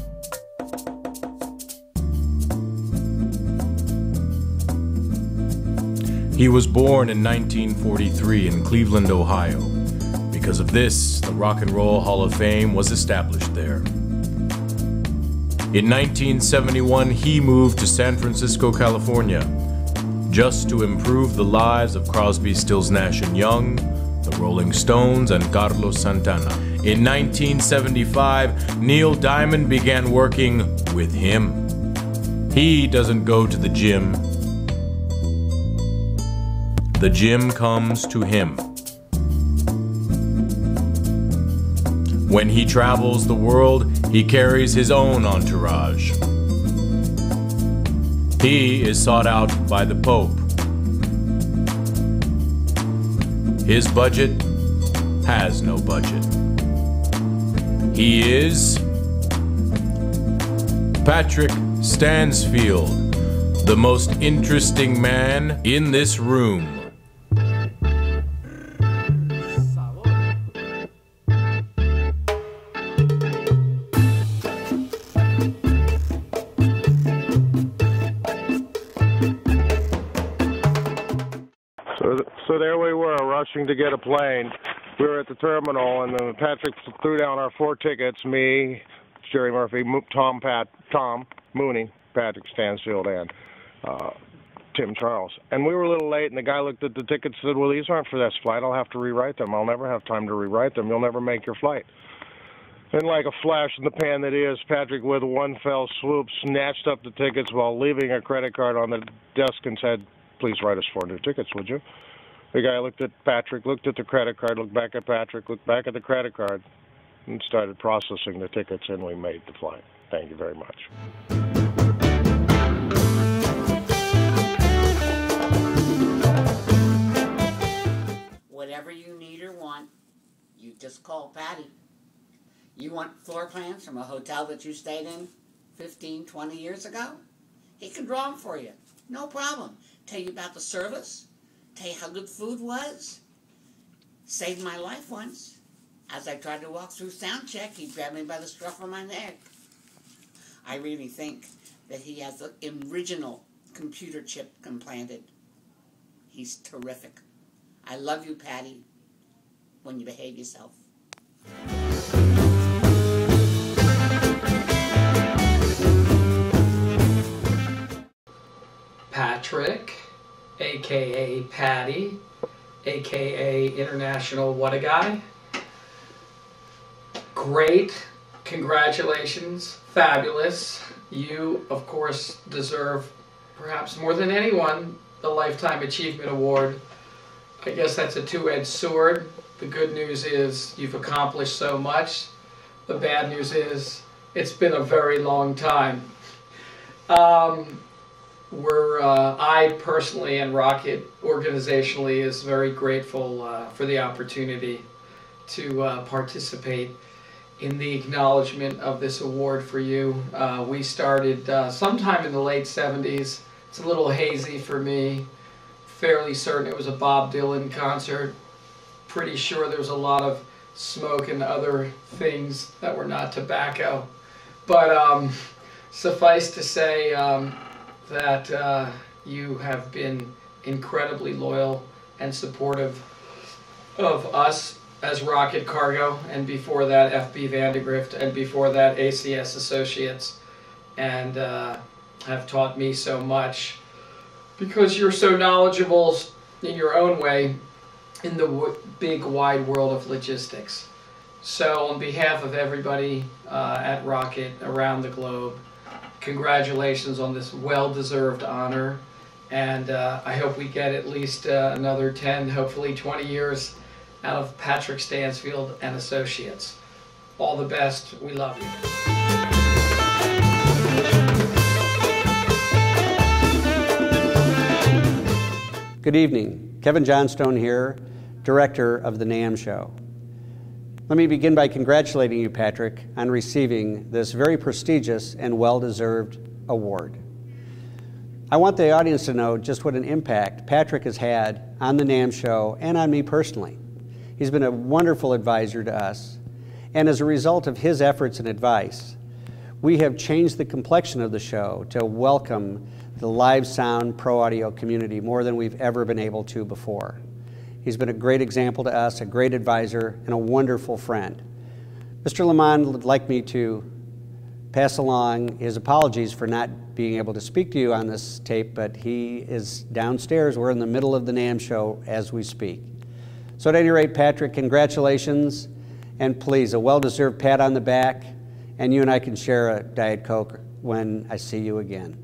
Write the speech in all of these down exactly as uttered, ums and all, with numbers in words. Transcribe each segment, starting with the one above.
He was born in nineteen forty-three in Cleveland, Ohio. Because of this, the Rock and Roll Hall of Fame was established there. In nineteen seventy-one, he moved to San Francisco, California, just to improve the lives of Crosby, Stills, Nash and Young, the Rolling Stones, and Carlos Santana. In nineteen seventy-five, Neil Diamond began working with him. He doesn't go to the gym. The gym comes to him. When he travels the world, he carries his own entourage. He is sought out by the Pope. His budget has no budget. He is Patrick Stansfield, the most interesting man in this room. So there we were, rushing to get a plane. We were at the terminal, and then Patrick threw down our four tickets, me, Jerry Murphy, Tom, Pat, Tom Mooney, Patrick Stansfield, and uh, Tim Charles. And we were a little late, and the guy looked at the tickets and said, well, these aren't for this flight. I'll have to rewrite them. I'll never have time to rewrite them. You'll never make your flight. And like a flash in the pan that is, Patrick, with one fell swoop, snatched up the tickets while leaving a credit card on the desk and said, please write us four new tickets, would you? The guy looked at Patrick, looked at the credit card, looked back at Patrick, looked back at the credit card, and started processing the tickets, and we made the flight. Thank you very much. Whatever you need or want, you just call Patty. You want floor plans from a hotel that you stayed in fifteen, twenty years ago? He can draw them for you. No problem. Tell you about the service. Tell you how good food was. Saved my life once. As I tried to walk through sound check, he grabbed me by the scruff of my neck. I really think that he has the original computer chip implanted. He's terrific. I love you, Patty, when you behave yourself. Patrick, a k a. Patty, a k a. International What-A-Guy. Great. Congratulations. Fabulous. You, of course, deserve, perhaps more than anyone, the Lifetime Achievement Award. I guess that's a two-edged sword. The good news is you've accomplished so much. The bad news is it's been a very long time. Um, We're, uh, I personally and Rocket organizationally is very grateful uh, for the opportunity to uh, participate in the acknowledgement of this award for you. Uh, we started uh, sometime in the late seventies. It's a little hazy for me. Fairly certain it was a Bob Dylan concert. Pretty sure there was a lot of smoke and other things that were not tobacco. But um, suffice to say, um, that uh, you have been incredibly loyal and supportive of us as Rocket Cargo, and before that F B Vandegrift, and before that A C S Associates, and uh, have taught me so much because you're so knowledgeable in your own way in the w big wide world of logistics. So on behalf of everybody uh, at Rocket around the globe, congratulations on this well-deserved honor, and uh, I hope we get at least uh, another ten, hopefully twenty years out of Patrick Stansfield and Associates. All the best. We love you. Good evening. Kevin Johnstone here, director of the NAMM Show. Let me begin by congratulating you, Patrick, on receiving this very prestigious and well-deserved award. I want the audience to know just what an impact Patrick has had on the NAMM Show and on me personally. He's been a wonderful advisor to us, and as a result of his efforts and advice, we have changed the complexion of the show to welcome the live sound pro audio community more than we've ever been able to before. He's been a great example to us, a great advisor, and a wonderful friend. Mister Lamond would like me to pass along his apologies for not being able to speak to you on this tape, but he is downstairs. We're in the middle of the NAMM show as we speak. So at any rate, Patrick, congratulations, and please, a well-deserved pat on the back, and you and I can share a Diet Coke when I see you again.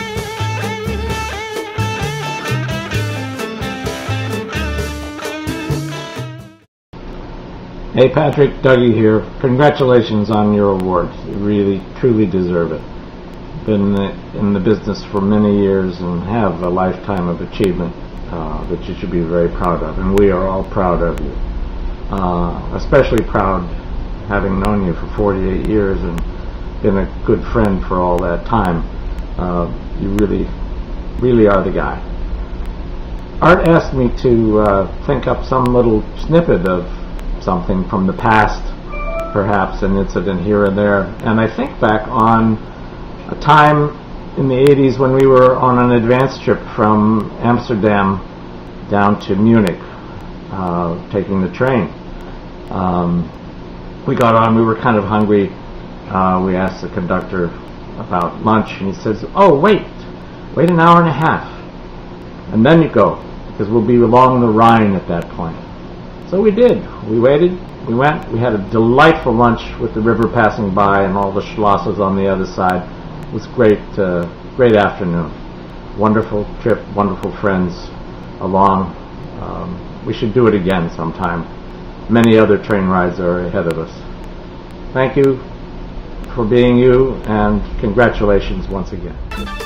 Hey Patrick, Dougie here. Congratulations on your award. You really, truly deserve it. Been in the business for many years and have a lifetime of achievement uh, that you should be very proud of, and we are all proud of you. Uh, especially proud having known you for forty-eight years and been a good friend for all that time. Uh, you really, really are the guy. Art asked me to uh, think up some little snippet of something from the past, perhaps an incident here and there, and I think back on a time in the eighties when we were on an advance trip from Amsterdam down to Munich, uh, taking the train. Um, we got on, we were kind of hungry. Uh, we asked the conductor about lunch, and he says, oh wait, wait an hour and a half, and then you go, because we'll be along the Rhine at that point. So we did. We waited, we went, we had a delightful lunch with the river passing by and all the schlosses on the other side. It was great, uh, great afternoon. Wonderful trip, wonderful friends along. Um, we should do it again sometime. Many other train rides are ahead of us. Thank you for being you, and congratulations once again.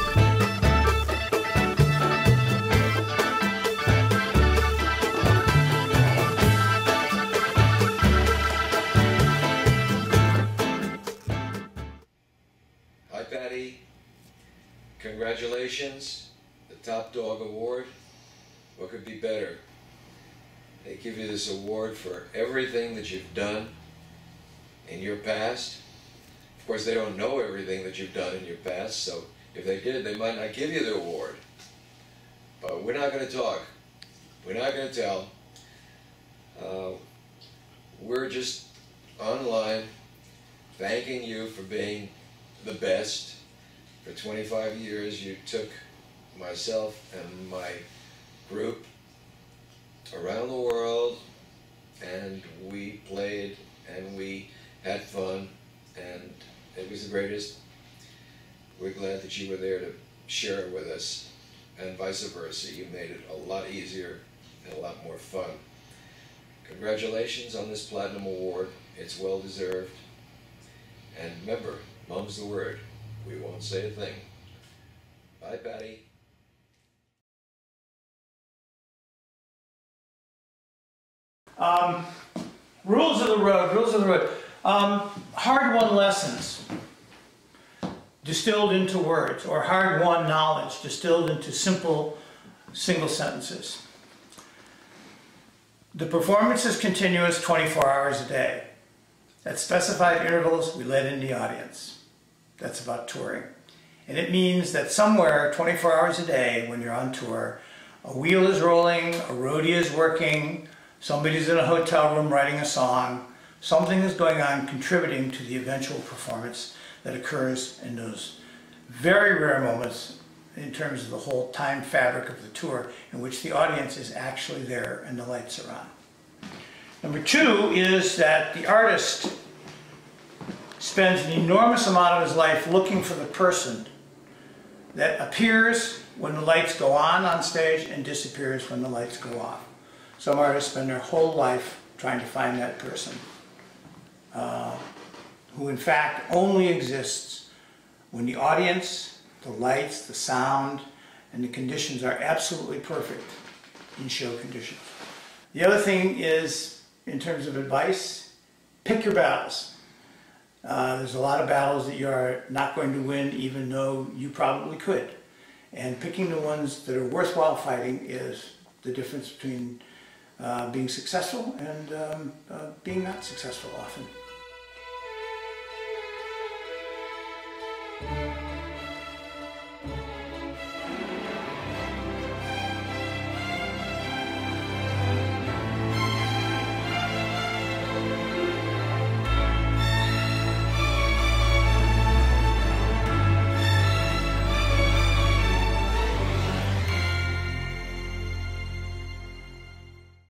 Hi, Patty. Congratulations. The Top Dog Award. What could be better? They give you this award for everything that you've done in your past. Of course, they don't know everything that you've done in your past, so if they did, they might not give you the award. But we're not going to talk. We're not going to tell. Uh, we're just online thanking you for being the best. For twenty-five years, you took myself and my group around the world, and we played and we had fun, and it was the greatest. We're glad that you were there to share it with us, and vice versa. You made it a lot easier and a lot more fun. Congratulations on this Platinum Award. It's well deserved. And remember, mum's the word. We won't say a thing. Bye, Patty. Um, rules of the road, rules of the road. Um, hard-won lessons distilled into words, or hard-won knowledge distilled into simple single sentences. The performance is continuous twenty-four hours a day. At specified intervals, we let in the audience. That's about touring. And it means that somewhere twenty-four hours a day when you're on tour, a wheel is rolling, a roadie is working, somebody's in a hotel room writing a song, something is going on contributing to the eventual performance that occurs in those very rare moments in terms of the whole time fabric of the tour in which the audience is actually there and the lights are on. Number two is that the artist spends an enormous amount of his life looking for the person that appears when the lights go on on stage and disappears when the lights go off. Some artists spend their whole life trying to find that person, uh, who in fact only exists when the audience, the lights, the sound, and the conditions are absolutely perfect in show conditions. The other thing is, in terms of advice, pick your battles. Uh, there's a lot of battles that you are not going to win, even though you probably could. And picking the ones that are worthwhile fighting is the difference between uh, being successful and um, uh, being not successful often.